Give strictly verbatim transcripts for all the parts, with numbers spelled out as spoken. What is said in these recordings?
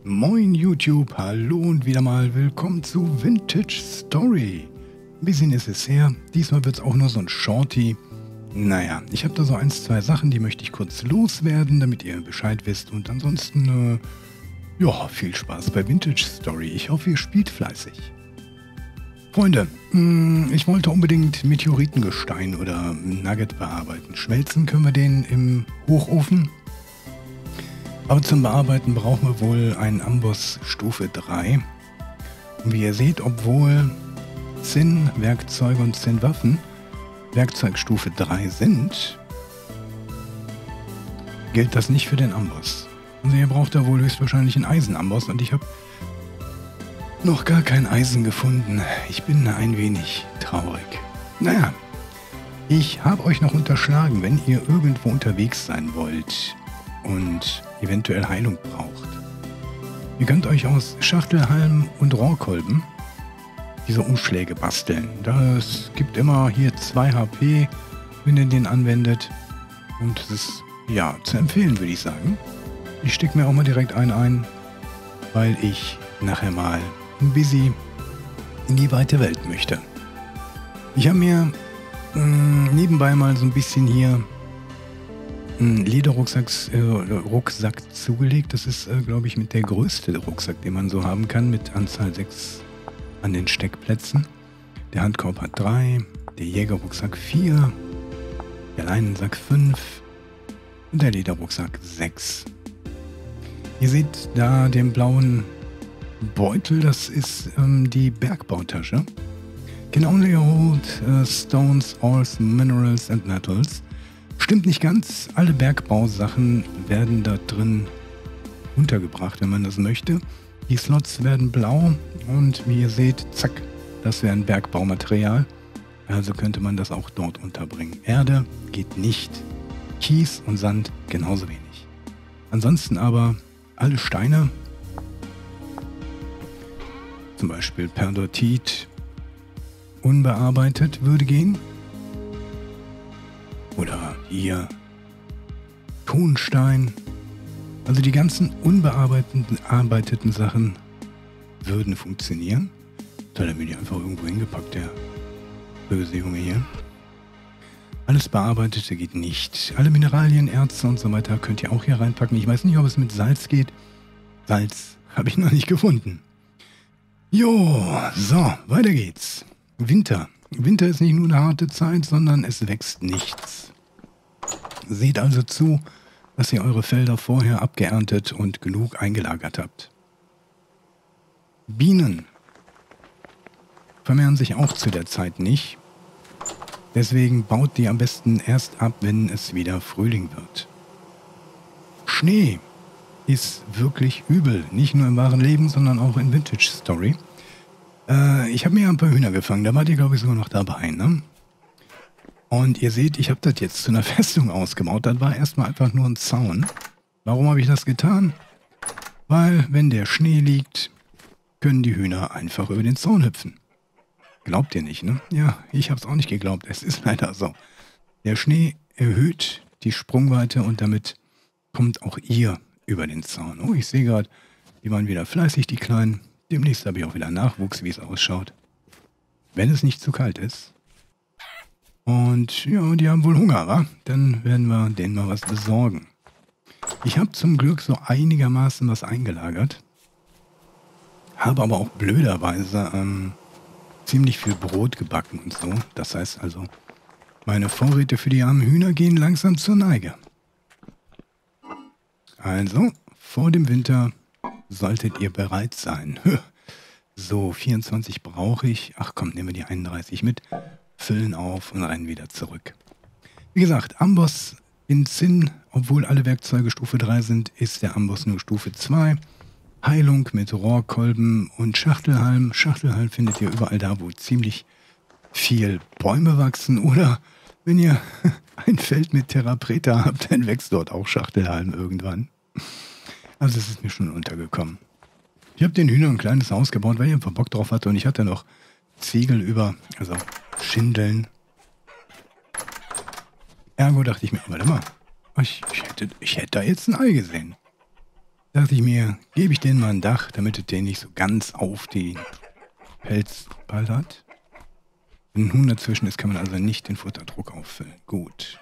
Moin YouTube, hallo und wieder mal willkommen zu Vintage Story. Ein bisschen ist es her, diesmal wird es auch nur so ein Shorty. Naja, ich habe da so ein, zwei Sachen, die möchte ich kurz loswerden, damit ihr Bescheid wisst. Und ansonsten, äh, ja, viel Spaß bei Vintage Story. Ich hoffe, ihr spielt fleißig. Freunde, mh, ich wollte unbedingt Meteoritengestein oder Nugget bearbeiten. Schmelzen können wir den im Hochofen. Aber zum Bearbeiten brauchen wir wohl einen Amboss Stufe drei. Und wie ihr seht, obwohl Zinn-Werkzeuge und Zinn-Waffen Werkzeugstufe drei sind, gilt das nicht für den Amboss. Also ihr braucht da wohl höchstwahrscheinlich einen Eisenamboss und ich habe noch gar kein Eisen gefunden. Ich bin ein wenig traurig. Naja, ich habe euch noch unterschlagen, wenn ihr irgendwo unterwegs sein wollt und eventuell Heilung braucht. Ihr könnt euch aus Schachtelhalm und Rohrkolben diese Umschläge basteln. Das gibt immer hier zwei H P, wenn ihr den anwendet. Und es ist, ja, zu empfehlen, würde ich sagen. Ich stecke mir auch mal direkt einen ein, weil ich nachher mal ein bisschen in die weite Welt möchte. Ich habe mir mh, nebenbei mal so ein bisschen hier einen Lederrucksack äh, Rucksack zugelegt. Das ist, äh, glaube ich, mit der größte Rucksack, den man so haben kann, mit Anzahl sechs an den Steckplätzen. Der Handkorb hat drei, der Jägerrucksack vier, der Leinensack fünf und der Lederrucksack sechs. Ihr seht da den blauen Beutel, das ist ähm, die Bergbautasche. Can only hold uh, stones, ores, minerals and metals. Stimmt nicht ganz, alle Bergbausachen werden da drin untergebracht, wenn man das möchte. Die Slots werden blau und wie ihr seht, zack, das wäre ein Bergbaumaterial. Also könnte man das auch dort unterbringen. Erde geht nicht, Kies und Sand genauso wenig. Ansonsten aber alle Steine, zum Beispiel Perdotit, unbearbeitet würde gehen. Oder hier Tonstein. Also die ganzen unbearbeiteten Sachen würden funktionieren. Toll, dann bin ich einfach irgendwo hingepackt, der böse Junge hier. Alles Bearbeitete geht nicht. Alle Mineralien, Erze und so weiter könnt ihr auch hier reinpacken. Ich weiß nicht, ob es mit Salz geht. Salz habe ich noch nicht gefunden. Jo, so, weiter geht's. Winter. Winter ist nicht nur eine harte Zeit, sondern es wächst nichts. Seht also zu, dass ihr eure Felder vorher abgeerntet und genug eingelagert habt. Bienen vermehren sich auch zu der Zeit nicht. Deswegen baut die am besten erst ab, wenn es wieder Frühling wird. Schnee ist wirklich übel. Nicht nur im wahren Leben, sondern auch in Vintage Story. Äh, ich habe mir ein paar Hühner gefangen. Da wart ihr, glaube ich, sogar noch dabei, ne? Und ihr seht, ich habe das jetzt zu einer Festung ausgebaut. Das war erstmal einfach nur ein Zaun. Warum habe ich das getan? Weil, wenn der Schnee liegt, können die Hühner einfach über den Zaun hüpfen. Glaubt ihr nicht, ne? Ja, ich habe es auch nicht geglaubt. Es ist leider so. Der Schnee erhöht die Sprungweite und damit kommt auch ihr über den Zaun. Oh, ich sehe gerade, die waren wieder fleißig, die Kleinen. Demnächst habe ich auch wieder Nachwuchs, wie es ausschaut. Wenn es nicht zu kalt ist. Und ja, die haben wohl Hunger, wa? Dann werden wir denen mal was besorgen. Ich habe zum Glück so einigermaßen was eingelagert. Habe aber auch blöderweise ähm, ziemlich viel Brot gebacken und so. Das heißt also, meine Vorräte für die armen Hühner gehen langsam zur Neige. Also, vor dem Winter solltet ihr bereit sein. So, vierundzwanzig brauche ich. Ach komm, nehmen wir die einunddreißig mit. Füllen auf und rennen wieder zurück. Wie gesagt, Amboss in Zinn, obwohl alle Werkzeuge Stufe drei sind, ist der Amboss nur Stufe zwei. Heilung mit Rohrkolben und Schachtelhalm. Schachtelhalm findet ihr überall da, wo ziemlich viel Bäume wachsen. Oder wenn ihr ein Feld mit Terra Preta habt, dann wächst dort auch Schachtelhalm irgendwann. Also es ist mir schon untergekommen. Ich habe den Hühnern ein kleines Haus gebaut, weil ich einfach Bock drauf hatte und ich hatte noch Ziegel über, also Schindeln. Ergo dachte ich mir, warte mal, ich, ich, hätte, ich hätte da jetzt ein Ei gesehen. dachte ich mir, gebe ich denen mal ein Dach, damit es den nicht so ganz auf den Pelz ballert. Wenn ein Huhn dazwischen ist, kann man also nicht den Futterdruck auffüllen. Gut.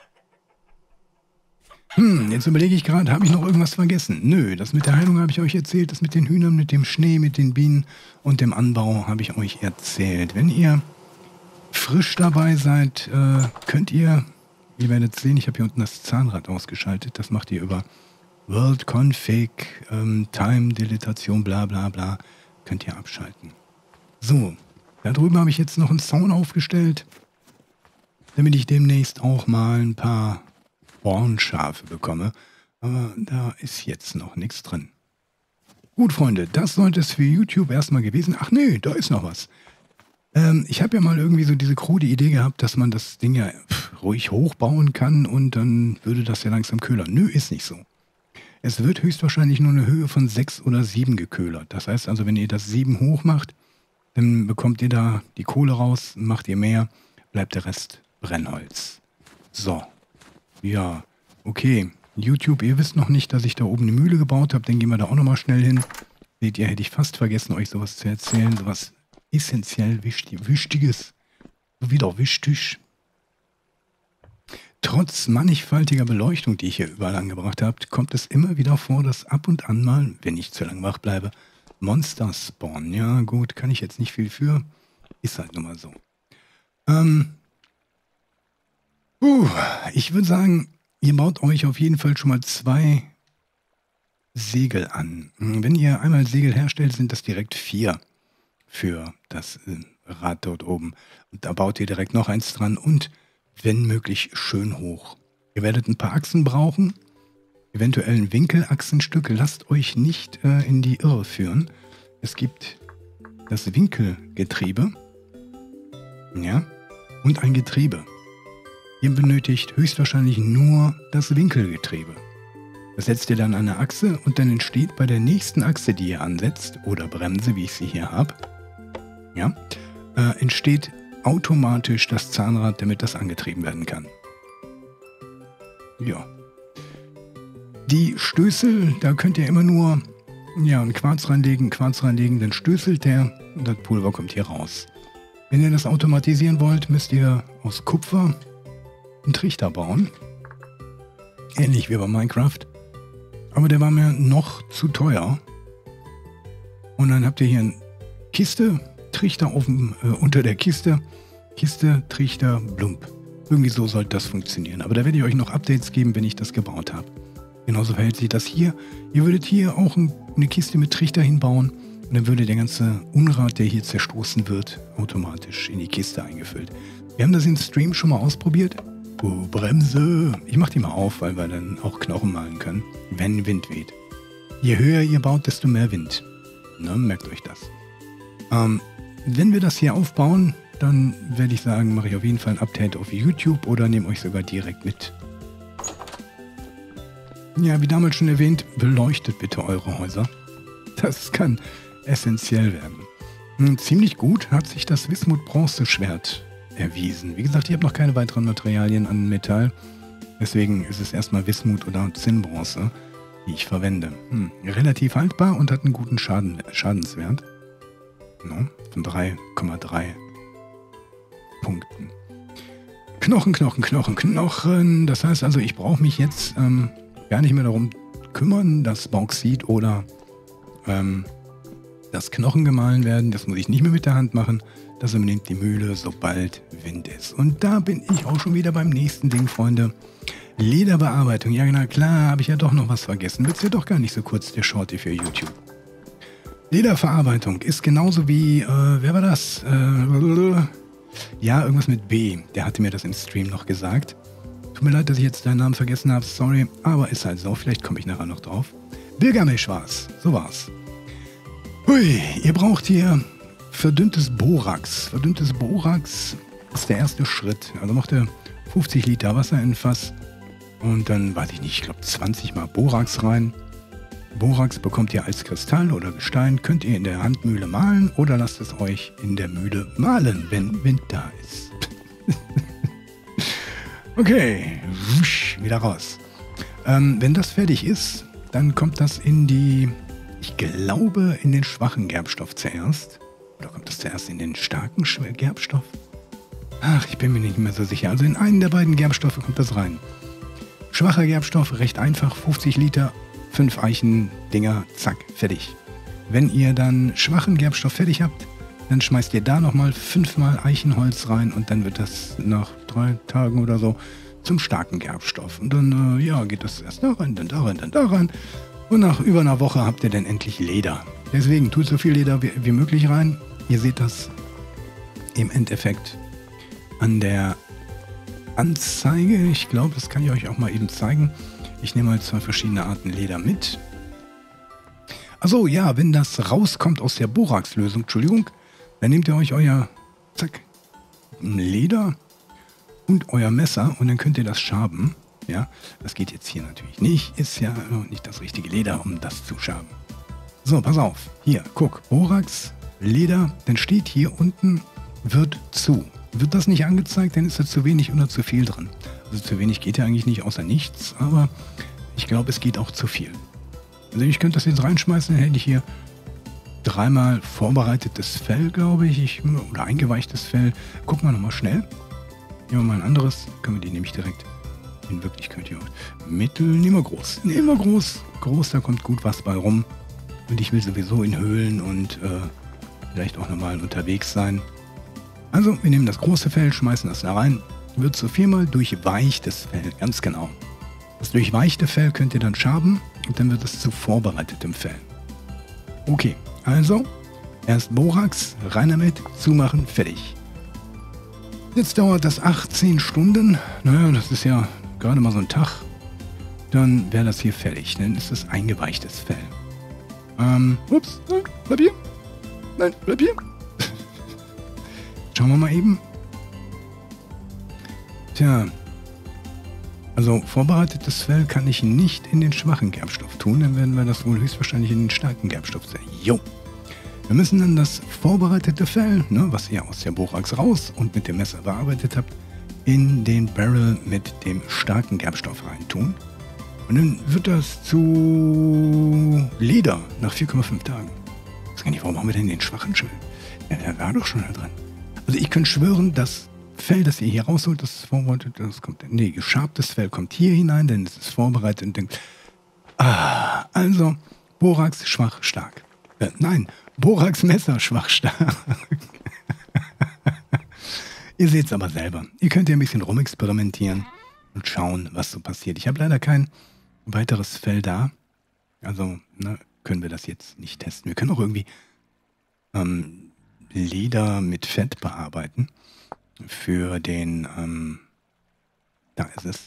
Hm, jetzt überlege ich gerade, habe ich noch irgendwas vergessen? Nö, das mit der Heilung habe ich euch erzählt, das mit den Hühnern, mit dem Schnee, mit den Bienen und dem Anbau habe ich euch erzählt. Wenn ihr frisch dabei seid, äh, könnt ihr, ihr werdet sehen, ich habe hier unten das Zahnrad ausgeschaltet, das macht ihr über World Config, ähm, Time, Deletation, bla bla bla, könnt ihr abschalten. So, da drüben habe ich jetzt noch einen Zaun aufgestellt, damit ich demnächst auch mal ein paar Hornschafe bekomme. Aber da ist jetzt noch nichts drin. Gut, Freunde, das sollte es für YouTube erstmal gewesen. Ach nee, da ist noch was. Ähm, ich habe ja mal irgendwie so diese krude Idee gehabt, dass man das Ding ja pff, ruhig hochbauen kann und dann würde das ja langsam köhlern. Nö, ist nicht so. Es wird höchstwahrscheinlich nur eine Höhe von sechs oder sieben geköhlert. Das heißt also, wenn ihr das sieben hoch macht, dann bekommt ihr da die Kohle raus, macht ihr mehr, bleibt der Rest Brennholz. So. Ja, okay. YouTube, ihr wisst noch nicht, dass ich da oben eine Mühle gebaut habe. Dann gehen wir da auch nochmal schnell hin. Seht ihr, hätte ich fast vergessen, euch sowas zu erzählen. Sowas essentiell wichtig, Wichtiges. Wieder wichtig. Trotz mannigfaltiger Beleuchtung, die ich hier überall angebracht habe, kommt es immer wieder vor, dass ab und an mal, wenn ich zu lange wach bleibe, Monster spawnen. Ja gut, kann ich jetzt nicht viel für. Ist halt nun mal so. Ähm... Uh, ich würde sagen, ihr baut euch auf jeden Fall schon mal zwei Segel an. Wenn ihr einmal Segel herstellt, sind das direkt vier für das äh, Rad dort oben. Und da baut ihr direkt noch eins dran und, wenn möglich, schön hoch. Ihr werdet ein paar Achsen brauchen, eventuell ein Winkelachsenstück. Lasst euch nicht äh, in die Irre führen. Es gibt das Winkelgetriebe, ja, und ein Getriebe. Ihr benötigt höchstwahrscheinlich nur das Winkelgetriebe. Das setzt ihr dann an eine Achse und dann entsteht bei der nächsten Achse, die ihr ansetzt, oder Bremse, wie ich sie hier habe, ja, äh, entsteht automatisch das Zahnrad, damit das angetrieben werden kann. Ja. Die Stößel, da könnt ihr immer nur ja, einen Quarz reinlegen, Quarz reinlegen, dann stößelt der und das Pulver kommt hier raus. Wenn ihr das automatisieren wollt, müsst ihr aus Kupfer einen Trichter bauen. Ähnlich wie bei Minecraft. Aber der war mir noch zu teuer. Und dann habt ihr hier eine Kiste, Trichter auf dem, äh, unter der Kiste. Kiste, Trichter, Blump. Irgendwie so sollte das funktionieren. Aber da werde ich euch noch Updates geben, wenn ich das gebaut habe. Genauso verhält sich das hier. Ihr würdet hier auch ein, eine Kiste mit Trichter hinbauen. Und dann würde der ganze Unrat, der hier zerstoßen wird, automatisch in die Kiste eingefüllt. Wir haben das im Stream schon mal ausprobiert. Oh, Bremse. Ich mache die mal auf, weil wir dann auch Knochen malen können, wenn Wind weht. Je höher ihr baut, desto mehr Wind. Ne, merkt euch das. Ähm, wenn wir das hier aufbauen, dann werde ich sagen, mache ich auf jeden Fall ein Update auf YouTube oder nehme euch sogar direkt mit. Ja, wie damals schon erwähnt, beleuchtet bitte eure Häuser. Das kann essentiell werden. Hm, ziemlich gut hat sich das Wismut-Bronze-Schwert erwiesen. Wie gesagt, ich habe noch keine weiteren Materialien an Metall. Deswegen ist es erstmal Wismut oder Zinnbronze, die ich verwende. Hm, relativ haltbar und hat einen guten Schaden, Schadenswert. No, von drei Komma drei Punkten. Knochen, Knochen, Knochen, Knochen. Das heißt also, ich brauche mich jetzt ähm, gar nicht mehr darum kümmern, dass Bauxit oder ähm, das Knochen gemahlen werden. Das muss ich nicht mehr mit der Hand machen. Das übernimmt die Mühle, sobald Wind ist. Und da bin ich auch schon wieder beim nächsten Ding, Freunde. Lederbearbeitung. Ja, na klar, habe ich ja doch noch was vergessen. Wird's ja doch gar nicht so kurz, der Shorty für YouTube. Lederverarbeitung ist genauso wie, äh, wer war das? Äh, ja, irgendwas mit B. Der hatte mir das im Stream noch gesagt. Tut mir leid, dass ich jetzt deinen Namen vergessen habe, sorry. Aber ist halt so, vielleicht komme ich nachher noch drauf. Bilgamesh war's. So war's. Hui, ihr braucht hier verdünntes Borax. Verdünntes Borax ist der erste Schritt. Also macht ihr fünfzig Liter Wasser in ein Fass und dann, weiß ich nicht, ich glaube zwanzig Mal Borax rein. Borax bekommt ihr als Kristall oder Gestein, könnt ihr in der Handmühle mahlen oder lasst es euch in der Mühle mahlen, wenn Wind da ist. Okay, wusch, wieder raus. Ähm, wenn das fertig ist, dann kommt das in die, ich glaube, in den schwachen Gerbstoff zuerst. Oder kommt das zuerst in den starken Gerbstoff? Ach, ich bin mir nicht mehr so sicher. Also in einen der beiden Gerbstoffe kommt das rein. Schwacher Gerbstoff, recht einfach, fünfzig Liter, fünf Eichendinger, zack, fertig. Wenn ihr dann schwachen Gerbstoff fertig habt, dann schmeißt ihr da nochmal fünfmal Eichenholz rein und dann wird das nach drei Tagen oder so zum starken Gerbstoff. Und dann, äh, ja, geht das erst da rein, dann da rein, dann da rein. Und nach über einer Woche habt ihr dann endlich Leder. Deswegen tut so viel Leder wie, wie möglich rein. Ihr seht das im Endeffekt an der Anzeige. Ich glaube, das kann ich euch auch mal eben zeigen. Ich nehme mal zwei verschiedene Arten Leder mit. Achso, ja, wenn das rauskommt aus der Borax-Lösung, Entschuldigung, dann nehmt ihr euch euer, zack, Leder und euer Messer und dann könnt ihr das schaben. Ja, das geht jetzt hier natürlich nicht. Ist ja nicht das richtige Leder, um das zu schaben. So, pass auf. Hier, guck, Borax, Leder, dann steht hier unten, wird zu. Wird das nicht angezeigt, dann ist da zu wenig oder zu viel drin. Also zu wenig geht ja eigentlich nicht, außer nichts, aber ich glaube, es geht auch zu viel. Also ich könnte das jetzt reinschmeißen, dann hätte ich hier dreimal vorbereitetes Fell, glaube ich, ich oder eingeweichtes Fell. Gucken wir nochmal schnell. Nehmen wir mal ein anderes, können wir die nämlich direkt in Wirklichkeit hier mittel, nehmen wir groß. Nehmen wir groß. Groß, da kommt gut was bei rum. Und ich will sowieso in Höhlen und äh, vielleicht auch nochmal unterwegs sein. Also, wir nehmen das große Fell, schmeißen das da rein. Wird so viermal durchweichtes Fell, ganz genau. Das durchweichte Fell könnt ihr dann schaben und dann wird es zu vorbereitetem Fell. Okay, also erst Borax, rein damit, zumachen, fertig. Jetzt dauert das achtzehn Stunden. Naja, das ist ja gerade mal so ein Tag. Dann wäre das hier fertig. Dann ist es eingeweichtes Fell. Ähm, ups, nein, bleib hier. Nein, bleib hier. Schauen wir mal eben. Tja. Also vorbereitetes Fell kann ich nicht in den schwachen Gerbstoff tun. Dann werden wir das wohl höchstwahrscheinlich in den starken Gerbstoff sehen. Jo. Wir müssen dann das vorbereitete Fell, ne, was ihr aus der Borax raus und mit dem Messer bearbeitet habt, in den Barrel mit dem starken Gerbstoff reintun. Und dann wird das zu Leder nach vier Komma fünf Tagen. Ich weiß gar nicht, warum haben wir denn den schwachen Schwell? Ja, der war doch schon da drin. Also ich kann schwören, das Fell, das ihr hier rausholt, das ist vorbereitet, das kommt, nee, geschabtes Fell kommt hier hinein, denn es ist vorbereitet und denkt, ah, also Borax schwach stark. Äh, nein, Borax Messer schwach stark. Ihr seht es aber selber. Ihr könnt ja ein bisschen rumexperimentieren und schauen, was so passiert. Ich habe leider kein weiteres Fell da. Also ne, können wir das jetzt nicht testen. Wir können auch irgendwie ähm, Leder mit Fett bearbeiten. Für den, ähm, da ist es,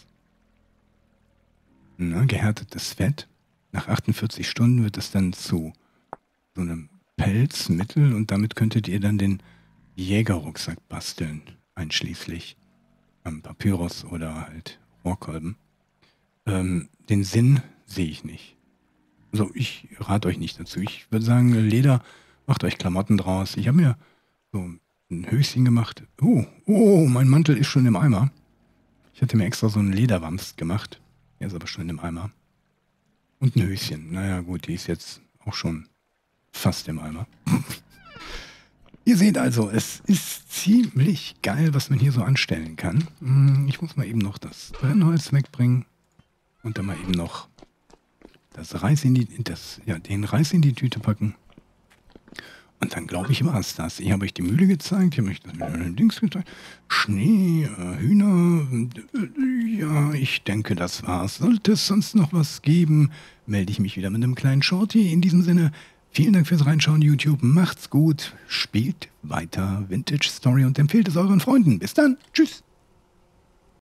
ne, gehärtetes Fett. Nach achtundvierzig Stunden wird es dann zu so einem Pelzmittel und damit könntet ihr dann den Jägerrucksack basteln, einschließlich ähm, Papyrus oder halt Rohrkolben. Ähm, den Sinn sehe ich nicht. Also ich rate euch nicht dazu. Ich würde sagen, Leder, macht euch Klamotten draus. Ich habe mir so ein Höschen gemacht. Oh, oh, mein Mantel ist schon im Eimer. Ich hatte mir extra so einen Lederwams gemacht. Der ist aber schon im Eimer. Und ein Höschen. Naja gut, die ist jetzt auch schon fast im Eimer. Ihr seht also, es ist ziemlich geil, was man hier so anstellen kann. Ich muss mal eben noch das Brennholz wegbringen. Und dann mal eben noch das Reis in die, das, ja, den Reis in die Tüte packen. Und dann glaube ich, war es das. Ich habe euch die Mühle gezeigt, ich habe euch das mit den Dings gezeigt. Schnee, äh, Hühner. Äh, ja, ich denke, das war's. Sollte es sonst noch was geben, melde ich mich wieder mit einem kleinen Shorty. In diesem Sinne, vielen Dank fürs Reinschauen, YouTube. Macht's gut, spielt weiter Vintage Story und empfehlt es euren Freunden. Bis dann. Tschüss.